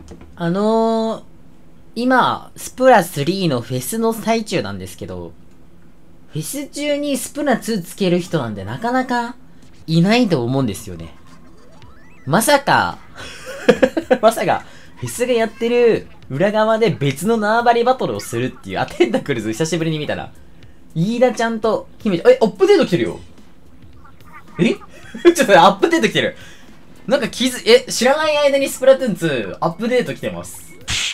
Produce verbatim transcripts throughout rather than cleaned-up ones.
あのー、今、スプラスリーのフェスの最中なんですけど、フェス中にスプラツーつける人なんてなかなかいないと思うんですよね。まさか、まさか、フェスがやってる裏側で別の縄張りバトルをするっていう、あ、テンタクルズ久しぶりに見たら、飯田ちゃんと姫ちゃん、え、アップデート来てるよ。えちょっとアップデート来てる。なんか気づ、え、知らない間にスプラトゥーンツーアップデート来てます。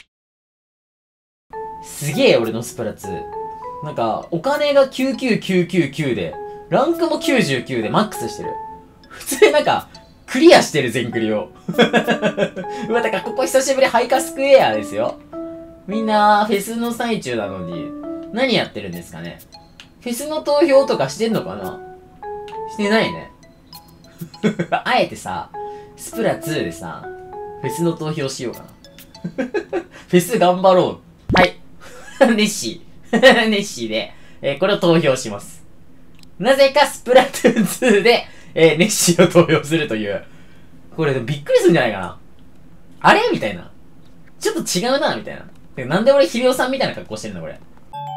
すげえ、俺のスプラツー。なんか、お金がきゅうきゅうきゅうきゅうきゅうで、ランクもきゅうじゅうきゅうでマックスしてる。普通になんか、クリアしてる全クリを。うわ、だからここ久しぶりハイカスクエアですよ。みんな、フェスの最中なのに、何やってるんですかね。フェスの投票とかしてんのかな。してないね。あえてさ、スプラツーでさ、フェスの投票しようかな。フェス頑張ろう。はい。ネッシー。ネッシーで、えー、これを投票します。なぜかスプラトゥーンツーで、えー、ネッシーを投票するという。これびっくりするんじゃないかな。あれみたいな。ちょっと違うな、みたいな。なんで俺ヒリオさんみたいな格好してるのこれ。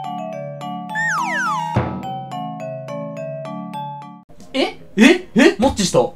えええマッチした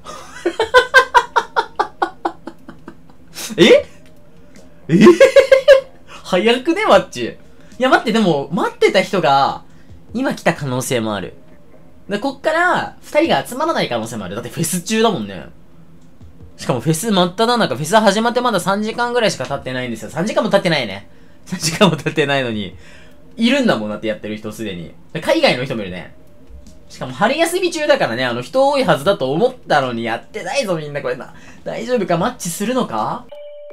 ええ早くねマッチ。いや待って、でも、待ってた人が、今来た可能性もある。で、こっから、二人が集まらない可能性もある。だってフェス中だもんね。しかもフェス真っ只中、フェス始まってまださんじかんぐらいしか経ってないんですよ。さんじかんも経ってないね。さんじかんも経ってないのに、いるんだもんだってやってる人すでに。海外の人もいるね。しかも春休み中だからね、あの人多いはずだと思ったのにやってないぞみんなこれな。大丈夫かマッチするのか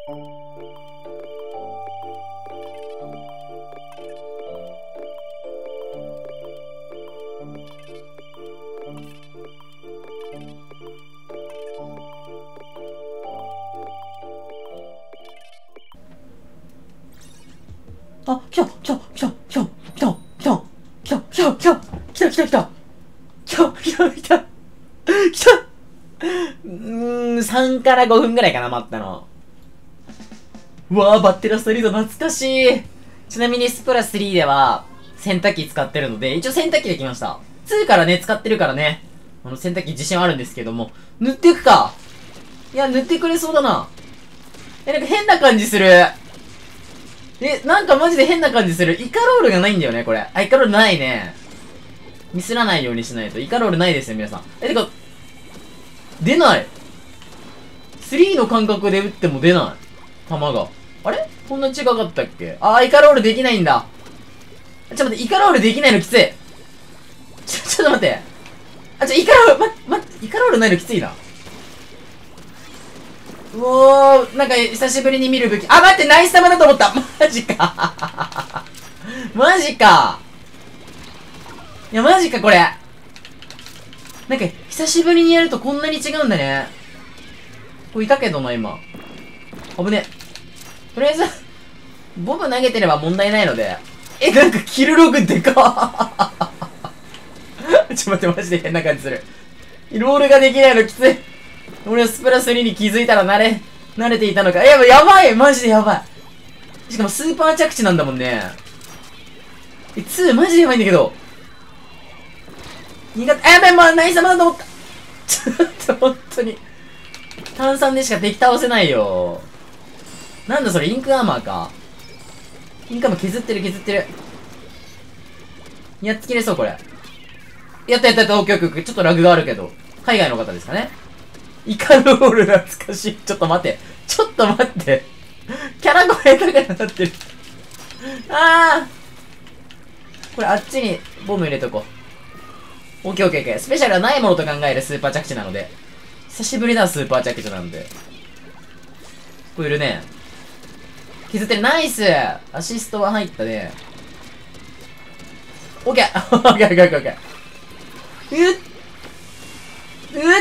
あ、来た来た来た来た来た来た来た来た来た来た来た来た来た来た来た来たうーん、さんからごふんぐらいかな、待ったの。うわぁ、バッテラストリート懐かしい。ちなみにスプラススリーでは、洗濯機使ってるので、一応洗濯機できました。ツーからね、使ってるからね。あの、洗濯機自信あるんですけども。塗っていくか。いや、塗ってくれそうだな。え、なんか変な感じする。え、なんかマジで変な感じする。イカロールがないんだよね、これ。あ、イカロールないね。ミスらないようにしないと。イカロールないですよ、皆さん。え、てか、出ない。スリーの感覚で打っても出ない。弾が。あれこんな違かったっけ。あー、イカロールできないんだ。ちょっと待って、イカロールできないのきつい。ちょ、ちょっと待って。あ、ちょ、イカロール、ま、ま、イカロールないのきついな。うおー、なんか久しぶりに見る武器。あ、待って、ナイス玉だと思った。マジか。マジか。いや、マジか、これ。なんか、久しぶりにやるとこんなに違うんだね。これいたけどな、今。危ね。とりあえず、ボム投げてれば問題ないので。え、なんかキルログでかーちょっと待って、マジで変な感じする。ロールができないのきつい。俺はスプラスリーに気づいたら慣れ、慣れていたのか。やばい、やばいマジでやばい。しかもスーパー着地なんだもんね。え、ツーマジでやばいんだけど。苦手、あ、やばい、まあ、ナイス様だと思った。ちょっと、本当に。炭酸でしか敵倒せないよ。なんだそれ、インクアーマーか。インクアーマー削ってる削ってる。やっつけれそう、これ。やったやったやった、オッケーオッケーオッケー。ちょっとラグがあるけど。海外の方ですかね。イカロール懐かしい。ちょっと待って。ちょっと待って。キャラ声高くなってる。あー。これあっちにボム入れとこう。オッケーオッケーオッケー。スペシャルはないものと考えるスーパー着地なので。久しぶりなスーパー着地なんで。これいるね。削ってる。ナイス。アシストは入ったね。オッケーオッケーオッケーオッケーオッケー。うっうっ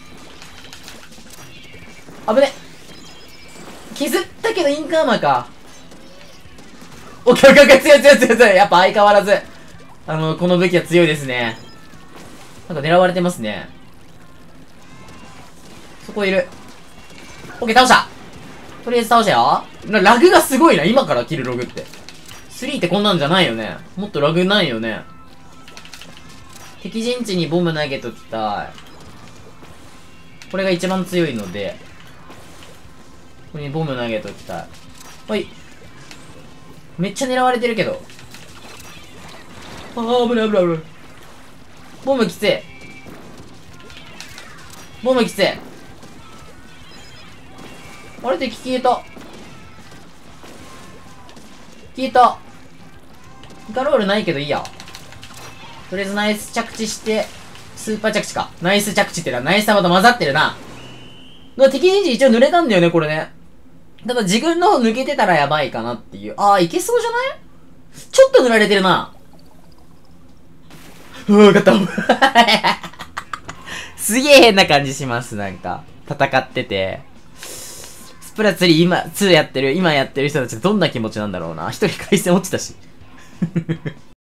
危ね。削ったけどインカーマーか。オッケーオッケーオッケー。強い強い強い強い。やっぱ相変わらず。あの、この武器は強いですね。なんか狙われてますね。そこいる。オッケー倒した。 とりあえず倒したよ。ララグがすごいな、今からキルログって。スリーってこんなんじゃないよね。もっとラグないよね。敵陣地にボム投げときたい。これが一番強いので、ここにボム投げときたい。はい。めっちゃ狙われてるけど。あー、危ない危ない危ない。ボムきつい。ボムきつい。あれ敵消えた。消えた。ガロールないけどいいや。とりあえずナイス着地して、スーパー着地か。ナイス着地ってのはナイス玉と混ざってるな。敵陣地一応濡れたんだよね、これね。ただ自分の方抜けてたらやばいかなっていう。あー、いけそうじゃない？ちょっと塗られてるな。うわ、よかった。すげえ変な感じします、なんか。戦ってて。スプラツリー今、ツーやってる、今やってる人たちどんな気持ちなんだろうな。一人回線落ちたし。